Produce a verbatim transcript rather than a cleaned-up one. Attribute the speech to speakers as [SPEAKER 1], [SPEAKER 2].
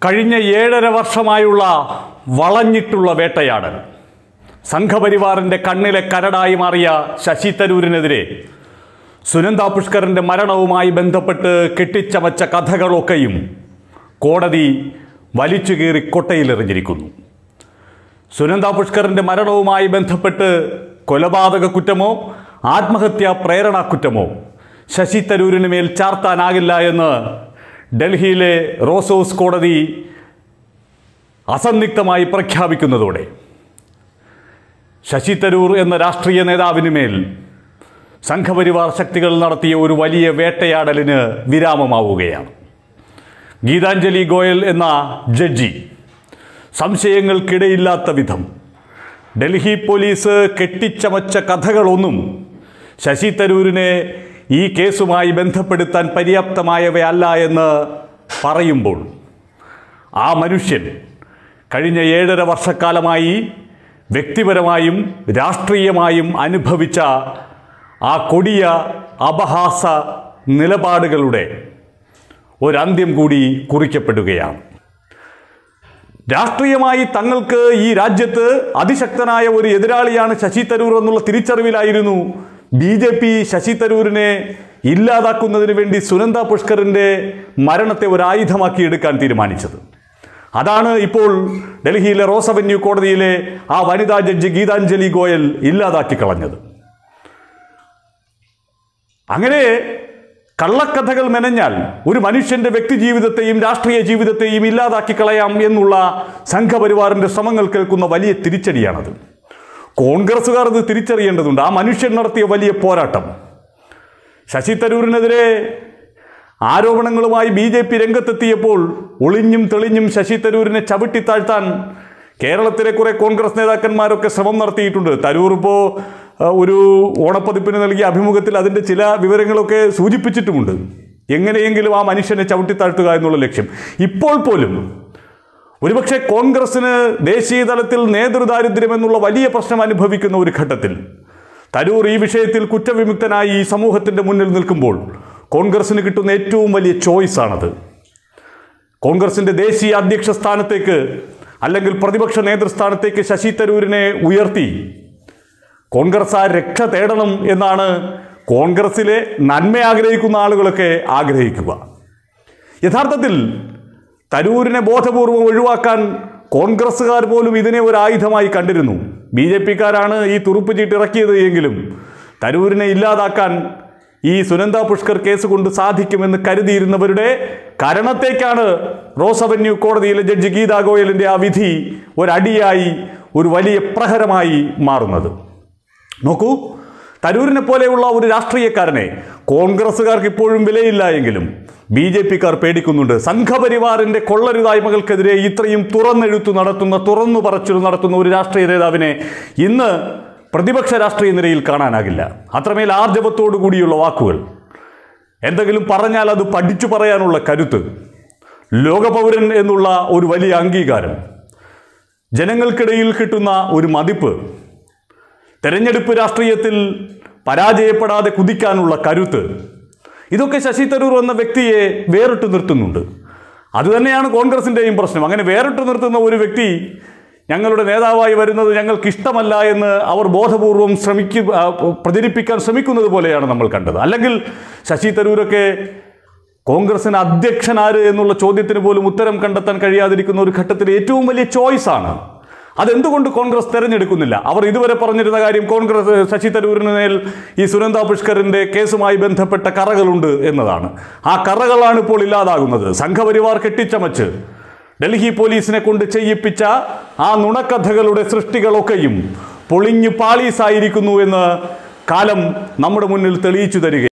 [SPEAKER 1] കഴിഞ്ഞ ഏഴര വർഷമായുള്ള വളഞ്ഞിട്ടുള്ള വേട്ടയാടൽ സംഘപരിവാറിന്റെ കണ്ണിലെ കരടായി മാറിയ ശശി തരൂരിനെതിരെ സുനന്ദ പുഷ്കറിന്റെ മരണവുമായി ബന്ധപ്പെട്ട് കെട്ടിച്ചമച്ച കഥകളൊക്കെയും കോടതി വലിച്ചുകീറി കൊട്ടയിലെറിഞ്ഞിരിക്കുന്നു. സുനന്ദ പുഷ്കറിന്റെ മരണവുമായി ബന്ധപ്പെട്ട് കൊലപാതക കുറ്റമോ ആത്മഹത്യാ പ്രേരണാ കുറ്റമോ ശശി തരൂരിന് മേൽ ചാർത്താനാകില്ല എന്ന് ഡൽഹിയിലെ റോസോസ് കോടതി അസന്നിഗ്ധമായി പ്രഖ്യാപിക്കുന്നതോടെ ശശി തരൂർ എന്ന രാഷ്ട്രീയ നേതാവിന് മേൽ സംഘപരിവാർ ശക്തികൾ നടത്തിയ ഒരു വലിയ വേട്ടയാടലിന് വിരാമമാവുകയാണ്. ഗീതാഞ്ജലി ഗോയൽ എന്ന ജഡ്ജി സംശയങ്ങൾക്കിടയില്ലാത്ത വിധം ഡൽഹി പോലീസ് കെട്ടിച്ചമച്ച കഥകളൊന്നും ശശി തരൂരിനെ ഈ കേസുമായി ബന്ധപ്പെടുത്താൻ പര്യാപ്തമായവയല്ല എന്ന് പറയുമ്പോൾ ആ മനുഷ്യൻ കഴിഞ്ഞ ഏഴര വർഷക്കാലമായി വ്യക്തിപരമായും രാഷ്ട്രീയമായും അനുഭവിച്ച ആ കൊടിയ അപഹാസ നിലപാടുകളുടെ ഒരന്ത്യം കൂടി കുറിക്കപ്പെടുകയാണ്. രാഷ്ട്രീയമായി തങ്ങൾക്ക് ഈ രാജ്യത്ത് അതിശക്തനായ ഒരു എതിരാളിയാണ് ശശി തരൂർ എന്നുള്ള തിരിച്ചറിവിലായിരുന്നു ബി ജെ പി ശശി തരൂരിനെ ഇല്ലാതാക്കുന്നതിന് വേണ്ടി സുനന്ദ പുഷ്കറിൻ്റെ മരണത്തെ ഒരു ആയുധമാക്കി എടുക്കാൻ തീരുമാനിച്ചത്. അതാണ് ഇപ്പോൾ ഡൽഹിയിലെ റോസ് അവന്യൂ കോടതിയിലെ ആ വനിതാ ജഡ്ജി ഗീതാഞ്ജലി ഗോയൽ ഇല്ലാതാക്കി കളഞ്ഞത്. അങ്ങനെ കള്ളക്കഥകൾ മെനഞ്ഞാൽ ഒരു മനുഷ്യന്റെ വ്യക്തി ജീവിതത്തെയും രാഷ്ട്രീയ ജീവിതത്തെയും ഇല്ലാതാക്കി കളയാം എന്നുള്ള സംഘപരിവാറിന്റെ ശ്രമങ്ങൾ കേൾക്കുന്ന വലിയ തിരിച്ചടിയാണത്. കോൺഗ്രസുകാർ ഇത് തിരിച്ചറിയേണ്ടതുണ്ട്. ആ മനുഷ്യൻ നടത്തിയ വലിയ പോരാട്ടം ശശി തരൂരിനെതിരെ ആരോപണങ്ങളുമായി ബി ജെ പി രംഗത്തെത്തിയപ്പോൾ ഒളിഞ്ഞും തെളിഞ്ഞും ശശി തരൂരിനെ ചവിട്ടിത്താഴ്ത്താൻ കേരളത്തിലെ കുറെ കോൺഗ്രസ് നേതാക്കന്മാരൊക്കെ ശ്രമം നടത്തിയിട്ടുണ്ട്. തരൂർ ഇപ്പോൾ ഒരു ഓണപ്പതിപ്പിന് നൽകിയ അഭിമുഖത്തിൽ അതിൻ്റെ ചില വിവരങ്ങളൊക്കെ സൂചിപ്പിച്ചിട്ടുമുണ്ട്. എങ്ങനെയെങ്കിലും ആ മനുഷ്യനെ ചവിട്ടിത്താഴ്ത്തുക എന്നുള്ള ലക്ഷ്യം. ഇപ്പോൾ പോലും ഒരുപക്ഷെ കോൺഗ്രസിന് ദേശീയ തലത്തിൽ നേതൃദാരിദ്ര്യം എന്നുള്ള വലിയ പ്രശ്നം അനുഭവിക്കുന്ന ഒരു ഘട്ടത്തിൽ തരൂർ ഈ വിഷയത്തിൽ കുറ്റവിമുക്തനായി ഈ സമൂഹത്തിൻ്റെ മുന്നിൽ നിൽക്കുമ്പോൾ കോൺഗ്രസിന് കിട്ടുന്ന ഏറ്റവും വലിയ ചോയ്സാണത്. കോൺഗ്രസിൻ്റെ ദേശീയ അധ്യക്ഷ സ്ഥാനത്തേക്ക് അല്ലെങ്കിൽ പ്രതിപക്ഷ നേതൃസ്ഥാനത്തേക്ക് ശശി തരൂരിനെ ഉയർത്തി കോൺഗ്രസ് ആ രക്ഷ തേടണം എന്നാണ് കോൺഗ്രസിലെ നന്മ ആഗ്രഹിക്കുന്ന ആളുകളൊക്കെ ആഗ്രഹിക്കുക. യഥാർത്ഥത്തിൽ തരൂരിനെ ബോധപൂർവം ഒഴിവാക്കാൻ കോൺഗ്രസ്സുകാർ പോലും ഇതിനെ ഒരു ആയുധമായി കണ്ടിരുന്നു. ബി ജെ പിക്കാരാണ് ഈ തുറുപ്പ് ചീട്ട് ഇറക്കിയത് എങ്കിലും തരൂരിനെ ഇല്ലാതാക്കാൻ ഈ സുനന്ദ പുഷ്കർ കേസ് കൊണ്ട് സാധിക്കുമെന്ന് കരുതിയിരുന്നവരുടെ കരണത്തേക്കാണ് റോസ് അവന്യൂ കോടതിയിലെ ജഡ്ജി ഗീതാ ഗോയലിൻ്റെ ആ വിധി ഒരടിയായി ഒരു വലിയ പ്രഹരമായി മാറുന്നത്. നോക്കൂ, തരൂരിനെ പോലെയുള്ള ഒരു രാഷ്ട്രീയക്കാരനെ കോൺഗ്രസ്സുകാർക്ക് ഇപ്പോഴും വിലയില്ല എങ്കിലും ബി ജെ പിക്കാർ പേടിക്കുന്നുണ്ട്. സംഘപരിവാറിൻ്റെ കൊള്ളരുതായ്മകൾക്കെതിരെ ഇത്രയും തുറന്നെഴുത്തു നടത്തുന്ന തുറന്നു പറച്ചിൽ നടത്തുന്ന ഒരു രാഷ്ട്രീയ നേതാവിനെ ഇന്ന് പ്രതിപക്ഷ രാഷ്ട്രീയ നിരയിൽ കാണാനാകില്ല. അത്രമേൽ ആർജവത്തോടു കൂടിയുള്ള വാക്കുകൾ, എന്തെങ്കിലും പറഞ്ഞാൽ അത് പഠിച്ചു പറയാനുള്ള കരുത്ത്, ലോകപൗരൻ എന്നുള്ള ഒരു വലിയ അംഗീകാരം, ജനങ്ങൾക്കിടയിൽ കിട്ടുന്ന ഒരു മതിപ്പ്, തെരഞ്ഞെടുപ്പ് രാഷ്ട്രീയത്തിൽ പരാജയപ്പെടാതെ കുതിക്കാനുള്ള കരുത്ത്, ഇതൊക്കെ ശശി തരൂർ എന്ന വ്യക്തിയെ വേറിട്ട് നിർത്തുന്നുണ്ട്. അതുതന്നെയാണ് കോൺഗ്രസിൻ്റെയും പ്രശ്നം. അങ്ങനെ വേറിട്ട് നിർത്തുന്ന ഒരു വ്യക്തി ഞങ്ങളുടെ നേതാവായി വരുന്നത് ഞങ്ങൾക്ക് ഇഷ്ടമല്ല എന്ന് അവർ ബോധപൂർവം ശ്രമിക്കുക പ്രചരിപ്പിക്കാൻ ശ്രമിക്കുന്നത് പോലെയാണ് നമ്മൾ കണ്ടത്. അല്ലെങ്കിൽ ശശി തരൂരൊക്കെ കോൺഗ്രസിന് അധ്യക്ഷനാര് എന്നുള്ള ചോദ്യത്തിന് പോലും ഉത്തരം കണ്ടെത്താൻ കഴിയാതിരിക്കുന്ന ഒരു ഘട്ടത്തിൽ ഏറ്റവും വലിയ ചോയ്സാണ്. അതെന്തുകൊണ്ട് കോൺഗ്രസ് തിരഞ്ഞെടുക്കുന്നില്ല? അവർ ഇതുവരെ പറഞ്ഞിരുന്ന കാര്യം കോൺഗ്രസ് ശശി തരൂരിന് മേൽ ഈ സുനന്ദ പുഷ്കറിൻ്റെ കേസുമായി ബന്ധപ്പെട്ട കറകളുണ്ട് എന്നതാണ്. ആ കറകളാണ് ഇപ്പോൾ ഇല്ലാതാകുന്നത്. സംഘപരിവാർ കെട്ടിച്ചമച്ച് ഡൽഹി പോലീസിനെ കൊണ്ട് ചെയ്യിപ്പിച്ച ആ നുണക്കഥകളുടെ സൃഷ്ടികളൊക്കെയും പൊളിഞ്ഞു പാളീസായിരിക്കുന്നു എന്ന് കാലം നമ്മുടെ മുന്നിൽ തെളിയിച്ചു തരിക.